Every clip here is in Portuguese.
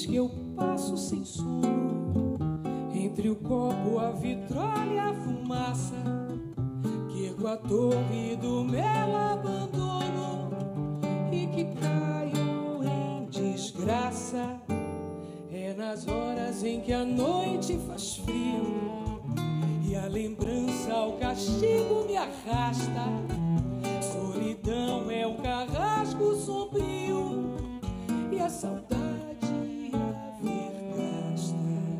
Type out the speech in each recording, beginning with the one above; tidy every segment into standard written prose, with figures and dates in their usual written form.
vez que eu passo sem sono, entre o copo, a vitrola e a fumaça, que ergo a torre do meu abandono e que caio em desgraça. É nas horas em que a noite faz frio e a lembrança ao castigo me arrasta. Solidão é um carrasco sombrio e a saudade a vergasta.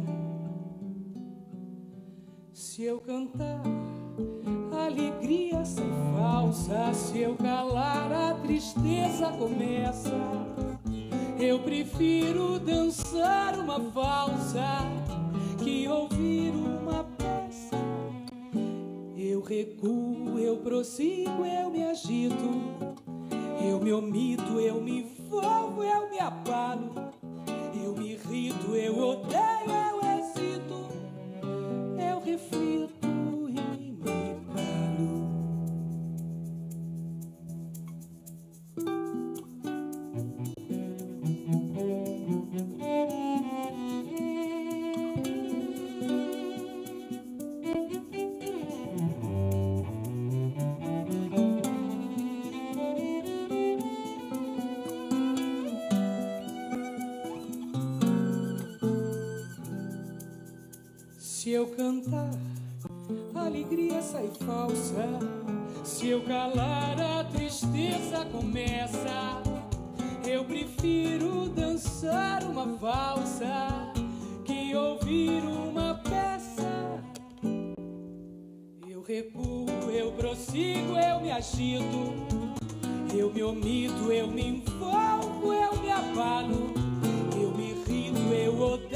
Se eu cantar, a alegria sai falsa. Se eu calar, a tristeza começa. Eu prefiro dançar uma valsa que ouvir uma peça. Eu recuo, eu prossigo, eu me agito, eu me omito, eu me envolvo, eu me abalo, eu me irrito, eu odeio, eu hesito, eu reflito e me calo. Se eu cantar, a alegria sai falsa. Se eu calar, a tristeza começa. Eu prefiro dançar uma valsa que ouvir uma peça. Eu recuo, eu prossigo, eu me agito, eu me omito, eu me envolvo, eu me abalo, eu me irrito, eu odeio.